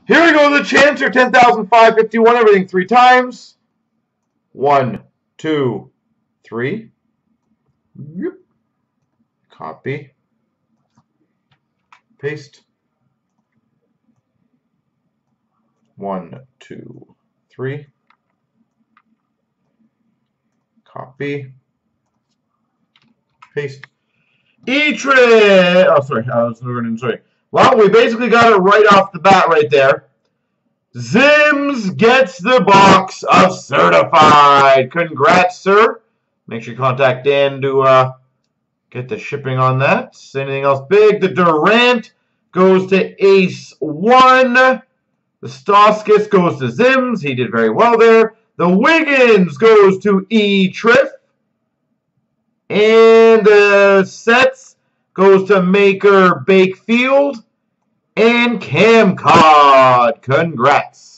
Here we go, the Chancer, 10,551, everything 3 times. 1, 2, 3. Yep. Copy. Paste. 1, 2, 3. Copy. Paste. E-Trade. Oh, sorry. I was running. Sorry. Well, we basically got it right off the bat right there. Zims gets the box of certified. Congrats, sir. Make sure you contact Dan to get the shipping on that. Anything else big? The Durant goes to Ace 1. The Stoskis goes to Zims. He did very well there. The Wiggins goes to E-Triff. And the Sets goes to Maker Bakefield. And Cam Cod. Congrats.